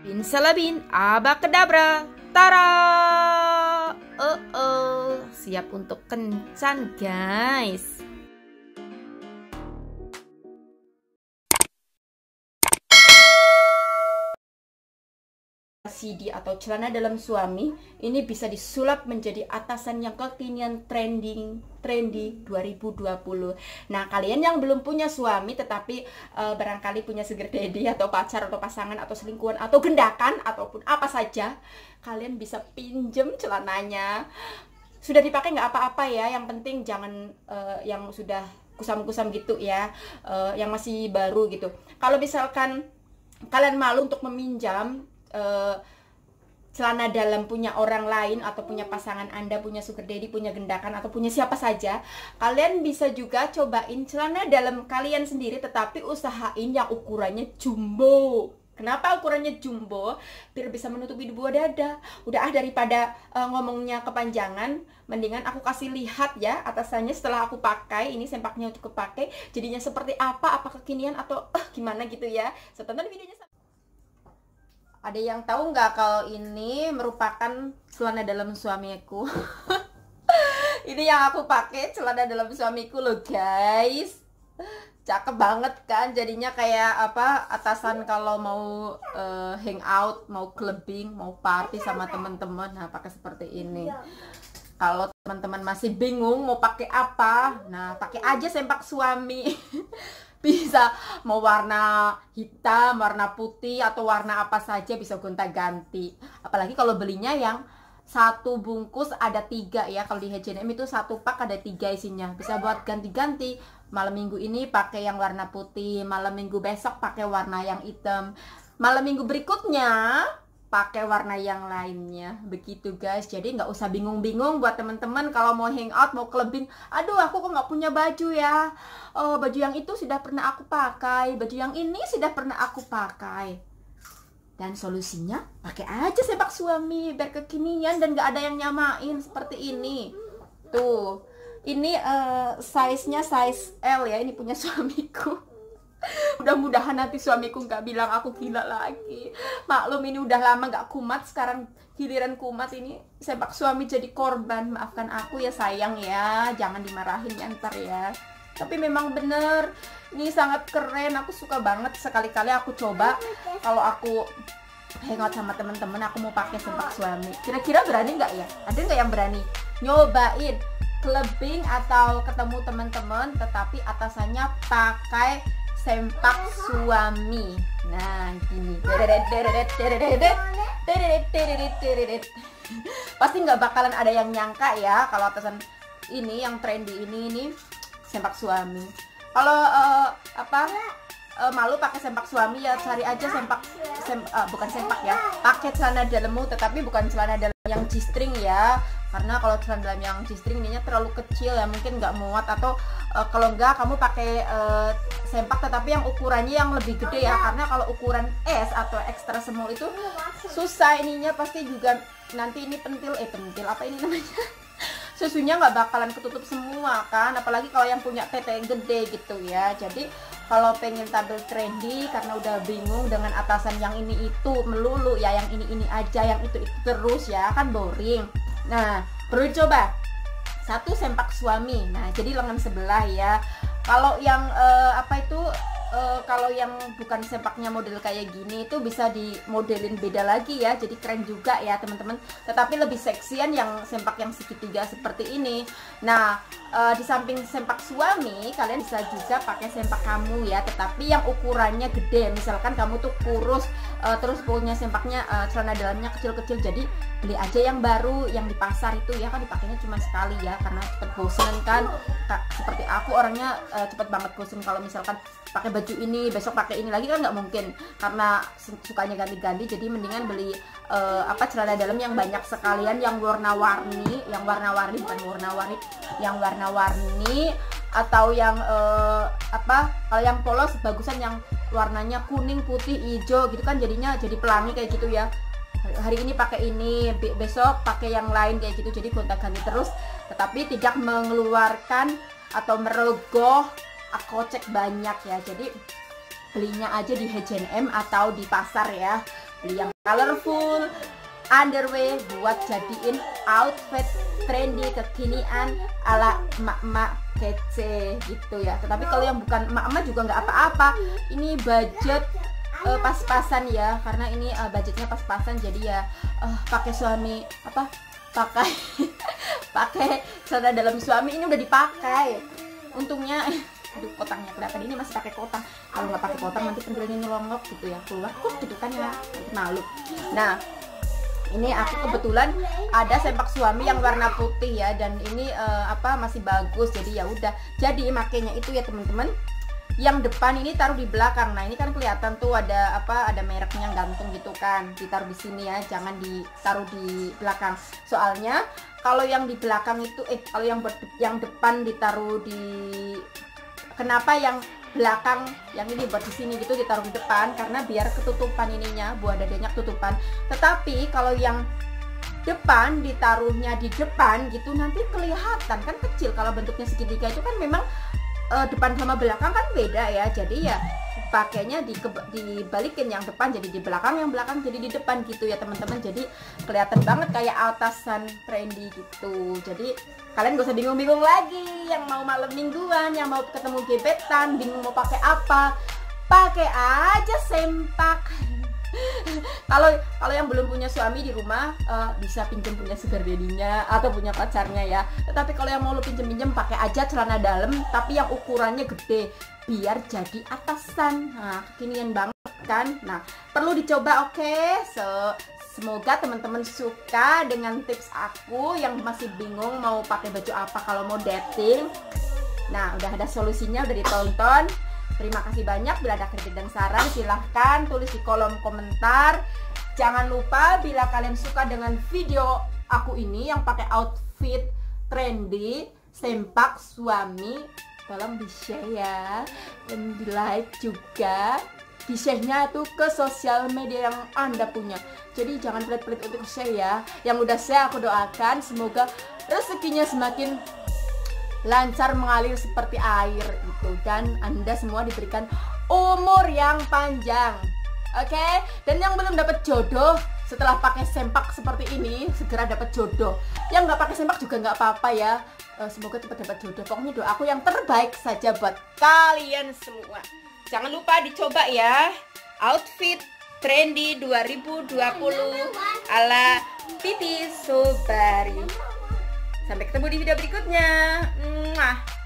Bin salabin, abakadabra, tara. Siap untuk kencan, guys. CD atau celana dalam suami ini bisa disulap menjadi atasan yang kekinian trendy 2020. Nah, kalian yang belum punya suami tetapi barangkali punya sugar daddy atau pacar atau pasangan atau selingkuhan atau gendakan ataupun apa saja, kalian bisa pinjem celananya. Sudah dipakai nggak apa-apa ya, yang penting jangan yang sudah kusam-kusam gitu ya, yang masih baru gitu. Kalau misalkan kalian malu untuk meminjam celana dalam punya orang lain atau punya pasangan Anda, punya sugar daddy, punya gendakan atau punya siapa saja, kalian bisa juga cobain celana dalam kalian sendiri tetapi usahain yang ukurannya jumbo. Kenapa ukurannya jumbo? Biar bisa menutupi dua dada. Udah daripada ngomongnya kepanjangan, mendingan aku kasih lihat ya atasannya setelah aku pakai. Ini sempaknya untuk kepakai, jadinya seperti apa kekinian atau gimana gitu ya. So, tonton videonya. Ada yang tahu nggak kalau ini merupakan celana dalam suamiku? Ini yang aku pakai, celana dalam suamiku loh guys. Cakep banget kan, jadinya kayak apa, atasan kalau mau hangout, mau clubbing, mau party sama teman-teman. Nah, pakai seperti ini. Kalau teman-teman masih bingung mau pakai apa, nah pakai aja sempak suami. Bisa mau warna hitam, warna putih, atau warna apa saja bisa gonta-ganti. Apalagi kalau belinya yang satu bungkus ada 3 ya. Kalau di H&M itu satu pak ada 3 isinya. Bisa buat ganti-ganti. Malam minggu ini pakai yang warna putih, malam minggu besok pakai warna yang hitam, malam minggu berikutnya pakai warna yang lainnya. Begitu guys. Jadi nggak usah bingung-bingung buat teman-teman kalau mau hangout, mau clubbing. Aduh, aku kok nggak punya baju ya. Oh, baju yang itu sudah pernah aku pakai, baju yang ini sudah pernah aku pakai. Dan solusinya pakai aja sempak suami biar kekinian dan nggak ada yang nyamain seperti ini. Tuh, ini size-nya size L ya. Ini punya suamiku. Mudah-mudahan nanti suamiku nggak bilang aku gila lagi. Maklum ini udah lama nggak kumat, sekarang giliran kumat ini sempak suami jadi korban. Maafkan aku ya sayang ya, jangan dimarahin ya ntar ya. Tapi memang bener, ini sangat keren, aku suka banget. Sekali-kali aku coba kalau aku hangout sama temen-temen, aku mau pakai sempak suami. Kira-kira berani nggak ya? Ada nggak yang berani nyobain clubbing atau ketemu teman-teman tetapi atasannya pakai sempak suami? Nah, gini. Pasti nggak bakalan ada yang nyangka ya kalau atasan ini yang trendy ini sempak suami. Kalau malu pakai sempak suami ya cari aja bukan sempak ya. Pakai celana dalammu tetapi bukan celana dalam yang G-string ya. Karena kalau celana dalam yang G-string ininya terlalu kecil ya, mungkin nggak muat, atau kalau enggak kamu pakai sempak tetapi yang ukurannya yang lebih gede ya, karena kalau ukuran S atau extra small itu susah ininya, pasti juga nanti ini pentil apa ini namanya susunya nggak bakalan ketutup semua kan, apalagi kalau yang punya tete gede gitu ya. Jadi kalau pengen tampil trendy karena udah bingung dengan atasan yang ini itu melulu ya, yang ini aja, yang itu terus ya, kan boring. Nah, perlu coba satu sempak suami. Nah, jadi lengan sebelah ya. Kalau yang kalau yang bukan sempaknya model kayak gini itu bisa dimodelin beda lagi ya. Jadi keren juga ya teman-teman. Tetapi lebih seksian yang sempak yang segitiga seperti ini. Nah, di samping sempak suami, kalian bisa juga pakai sempak kamu ya. Tetapi yang ukurannya gede. Misalkan kamu tuh kurus, terus punya sempaknya celana dalamnya kecil-kecil. Jadi beli aja yang baru, yang di pasar itu ya, kan dipakainya cuma sekali ya, karena cepet bosen kan. Seperti aku orangnya cepet banget bosen kalau misalkan pakai baju ini besok pakai ini lagi, kan nggak mungkin, karena sukanya ganti-ganti. Jadi mendingan beli celana dalam yang banyak sekalian, yang warna-warni atau yang kalau yang polos bagusan yang warnanya kuning, putih, hijau gitu kan, jadinya jadi pelangi kayak gitu ya. Hari ini pakai ini, besok pakai yang lain kayak gitu. Jadi gonta-ganti terus tetapi tidak mengeluarkan atau merogoh kocek banyak ya. Jadi belinya aja di H&M atau di pasar ya. beli yang colorful underwear buat jadiin outfit trendy kekinian ala emak-emak kece gitu ya. Tetapi kalau yang bukan emak-emak juga nggak apa-apa, ini budget pas-pasan ya, karena ini budgetnya pas-pasan, jadi ya pakai suami apa pakai pakai celana dalam suami ini udah dipakai. Untungnya aduh, kotangnya kelihatan, ini masih pakai kotang. Kalau nggak pakai kotang nanti pentilnya nyelongok gitu ya, keluar kok gitu kan ya, malu. Nah, ini aku kebetulan ada sempak suami yang warna putih ya, dan ini masih bagus, jadi ya udah. Jadi makanya itu ya teman-teman, yang depan ini taruh di belakang. Nah, ini kan kelihatan tuh ada mereknya gantung gitu kan, ditaruh di sini ya, jangan ditaruh di belakang. Soalnya kalau yang di belakang itu kalau yang depan ditaruh di, kenapa yang belakang yang ini buat di sini gitu ditaruh di depan, karena biar ketutupan ininya, buah dadanya ketutupan. Tetapi kalau yang depan ditaruhnya di depan gitu nanti kelihatan kan kecil. Kalau bentuknya segitiga itu kan memang depan sama belakang kan beda ya, jadi ya pakainya dibalikin, yang depan jadi di belakang, yang belakang jadi di depan gitu ya teman-teman. Jadi kelihatan banget kayak atasan trendy gitu. Jadi kalian gak usah bingung-bingung lagi, yang mau malam mingguan, yang mau ketemu gebetan, bingung mau pakai apa, pakai aja sempak. Kalau yang belum punya suami di rumah bisa pinjam punya sugar daddy-nya atau punya pacarnya ya. Tetapi kalau yang mau lu pinjem pakai aja celana dalam tapi yang ukurannya gede biar jadi atasan. Nah, kekinian banget kan. Nah, perlu dicoba, oke? Semoga teman-teman suka dengan tips aku yang masih bingung mau pakai baju apa kalau mau dating. Nah, udah ada solusinya, udah ditonton. Terima kasih banyak. Bila ada kritik dan saran silahkan tulis di kolom komentar. Jangan lupa bila kalian suka dengan video aku ini yang pakai outfit trendy sempak suami, tolong di share ya, dan di like juga. Di share-nya tuh ke sosial media yang Anda punya. Jadi jangan pelit-pelit untuk share ya. Yang udah share aku doakan semoga rezekinya semakin lancar mengalir seperti air gitu, dan Anda semua diberikan umur yang panjang. Oke? Dan yang belum dapat jodoh setelah pakai sempak seperti ini, segera dapat jodoh. Yang nggak pakai sempak juga nggak apa-apa ya. Semoga cepat dapat jodoh. Pokoknya doaku yang terbaik saja buat kalian semua. Jangan lupa dicoba ya, outfit trendy 2020 ala Titi Sobari. Sampai ketemu di video berikutnya. Mwah.